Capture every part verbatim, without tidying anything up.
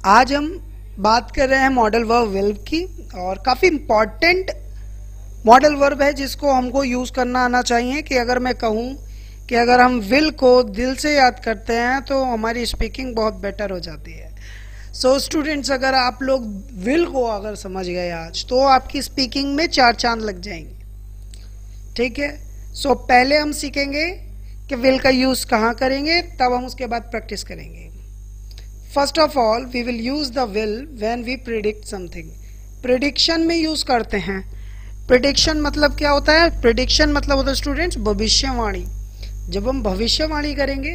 आज हम बात कर रहे हैं मॉडल वर्ब विल की, और काफ़ी इम्पॉर्टेंट मॉडल वर्ब है जिसको हमको यूज़ करना आना चाहिए। कि अगर मैं कहूँ कि अगर हम विल को दिल से याद करते हैं तो हमारी स्पीकिंग बहुत बेटर हो जाती है। सो so, स्टूडेंट्स, अगर आप लोग विल को अगर समझ गए आज तो आपकी स्पीकिंग में चार चांद लग जाएंगे। ठीक है। सो so, पहले हम सीखेंगे कि विल का यूज़ कहाँ करेंगे, तब हम उसके बाद प्रैक्टिस करेंगे। First of all we will use the will when we predict something. Prediction में यूज़ करते हैं। प्रिडिक्शन मतलब क्या होता है? प्रिडिक्शन मतलब होता है स्टूडेंट्स भविष्यवाणी। जब हम भविष्यवाणी करेंगे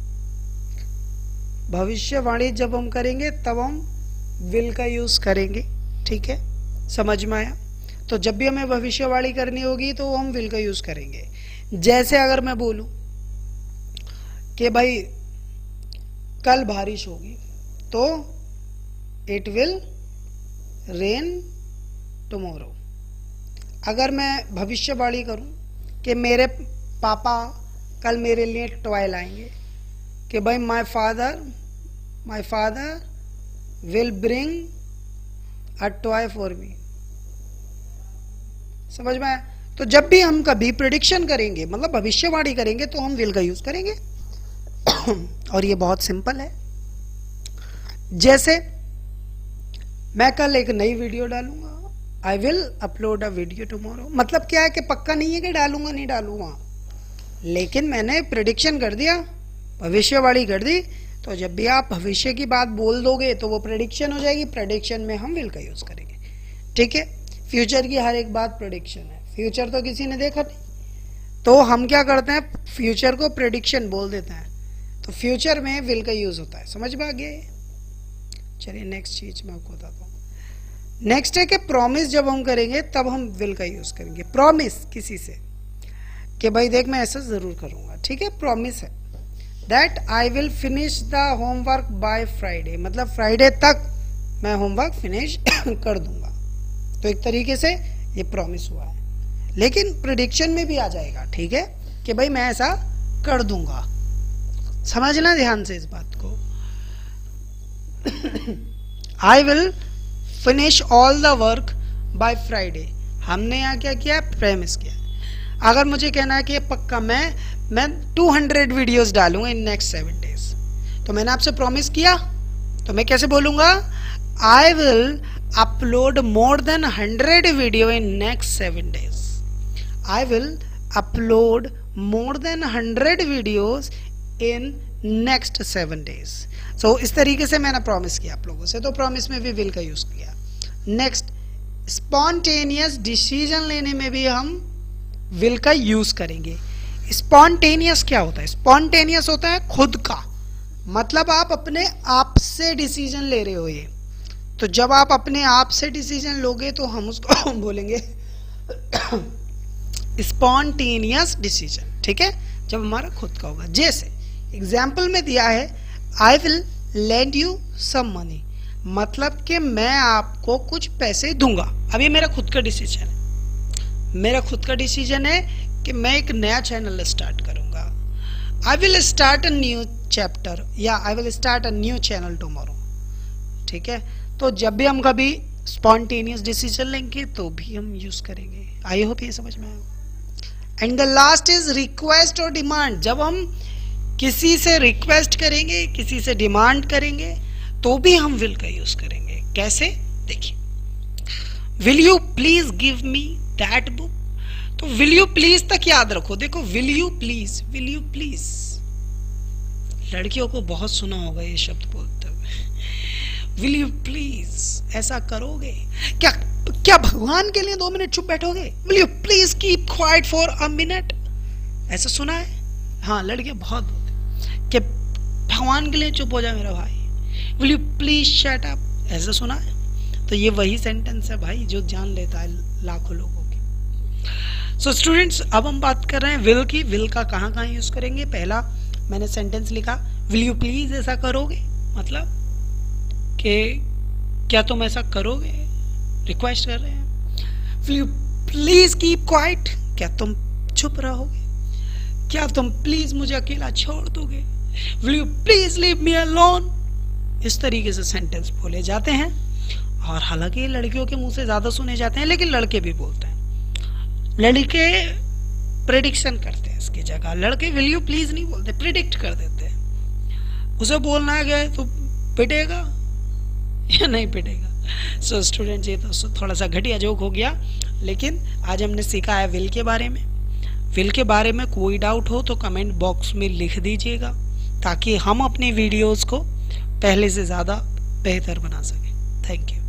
भविष्यवाणी जब हम करेंगे तब हम विल का यूज़ करेंगे। ठीक है, समझ में आया? तो जब भी हमें भविष्यवाणी करनी होगी तो हम विल का यूज़ करेंगे। जैसे अगर मैं बोलूं कि भाई कल बारिश होगी तो इट विल रेन टुमारो। अगर मैं भविष्यवाणी करूं कि मेरे पापा कल मेरे लिए टॉय लाएंगे, कि भाई my father my father will bring a toy for me. समझ में आया? तो जब भी हम कभी प्रेडिक्शन करेंगे मतलब भविष्यवाणी करेंगे तो हम विल का यूज करेंगे। और ये बहुत सिंपल है। जैसे मैं कल एक नई वीडियो डालूंगा, I will upload a video tomorrow. मतलब क्या है कि पक्का नहीं है कि डालूंगा नहीं डालूंगा, लेकिन मैंने प्रेडिक्शन कर दिया, भविष्यवाणी कर दी। तो जब भी आप भविष्य की बात बोल दोगे तो वो प्रेडिक्शन हो जाएगी। प्रेडिक्शन में हम विल का यूज करेंगे। ठीक है। फ्यूचर की हर एक बात प्रेडिक्शन है। फ्यूचर तो किसी ने देखा नहीं, तो हम क्या करते हैं, फ्यूचर को प्रेडिक्शन बोल देते हैं। तो फ्यूचर में विल का यूज होता है। समझ में आ गया? चलिए नेक्स्ट चीज मैं आपको बताता हूँ। नेक्स्ट है कि प्रॉमिस जब हम करेंगे तब हम विल का यूज करेंगे। प्रॉमिस किसी से कि भाई देख मैं ऐसा जरूर करूंगा। ठीक है, प्रॉमिस है that I will finish the homework by Friday. मतलब फ्राइडे तक मैं होमवर्क फिनिश कर दूंगा। तो एक तरीके से ये प्रॉमिस हुआ है, लेकिन प्रेडिक्शन में भी आ जाएगा। ठीक है, कि भाई मैं ऐसा कर दूंगा। समझना ध्यान से इस बात को। I will finish all the work by Friday. हमने यहाँ क्या किया? प्रेमिस किया। अगर मुझे कहना है कि पक्का मैं मैं टू हंड्रेड वीडियोस डालूंगा इन नेक्स्ट सेवन डेज, तो मैंने आपसे प्रॉमिस किया, तो मैं कैसे बोलूंगा? I will upload more than hundred video in next seven days. I will upload more than hundred videos in next seven days. So इस तरीके से मैंने प्रॉमिस किया आप लोगों से, तो प्रॉमिस में भी विल का यूज किया। नेक्स्ट, स्पॉन्टेनियस डिसीजन लेने में भी हम विल का यूज करेंगे। स्पॉन्टेनियस क्या होता है? स्पॉन्टेनियस होता है खुद का, मतलब आप अपने आप से डिसीजन ले रहे हो। ये तो जब आप अपने आप से डिसीजन लोगे तो हम उसको बोलेंगे स्पॉन्टेनियस डिसीजन। ठीक है, जब हमारा खुद का होगा। जैसे एग्जाम्पल में दिया है I will lend you some money, मतलब कि मैं आपको कुछ पैसे दूंगा। अब ये मेरा खुद का डिसीजन है। मेरा खुद का डिसीजन है कि मैं एक नया चैनल स्टार्ट करूंगा। I will start a new chapter या I will start a new channel tomorrow. ठीक है, तो जब भी हम कभी स्पॉन्टेनियस डिसीजन लेंगे तो भी हम यूज करेंगे। आई होप ये समझ में आया। And the last is request और डिमांड। जब हम किसी से रिक्वेस्ट करेंगे, किसी से डिमांड करेंगे, तो भी हम विल का यूज करेंगे। कैसे? देखिए, will you please give me that book. तो विल यू प्लीज तक याद रखो। देखो, will you please, will you please, लड़कियों को बहुत सुना होगा ये शब्द बोलते हुए। विल यू प्लीज ऐसा करोगे क्या? क्या भगवान के लिए दो मिनट चुप बैठोगे? Will you please keep quiet for a minute. ऐसा सुना है? हाँ, लड़कियां बहुत बोलते कि भगवान के लिए चुप हो जा मेरा भाई। Will you please shut up. ऐसा सुना है? तो ये वही सेंटेंस है भाई जो जान लेता है लाखों लोगों की। सो so, स्टूडेंट्स, अब हम बात कर रहे हैं विल की। विल का कहाँ कहाँ यूज करेंगे? पहला मैंने सेंटेंस लिखा, विल यू प्लीज ऐसा करोगे, मतलब कि क्या तुम ऐसा करोगे? रिक्वेस्ट कर रहे हैं। Will you please keep quiet, क्या तुम चुप रहोगे? क्या तुम प्लीज मुझे अकेला छोड़ दोगे? Will you please leave me alone, इस तरीके से सेंटेंस बोले जाते हैं। और हालांकि लड़कियों के मुंह से ज्यादा सुने जाते हैं, लेकिन लड़के भी बोलते हैं। लड़के प्रेडिक्शन करते हैं इसकी जगह, लड़के विल यू प्लीज नहीं बोलते, प्रिडिक्ट कर देते हैं। उसे बोलना है तो पिटेगा या नहीं पिटेगा। सो so, स्टूडेंट ये तो थोड़ा सा घटिया जोक हो गया, लेकिन आज हमने सीखा है विल के बारे में। विल के बारे में कोई डाउट हो तो कमेंट बॉक्स में लिख दीजिएगा, ताकि हम अपने वीडियोस को पहले से ज़्यादा बेहतर बना सकें। Thank you.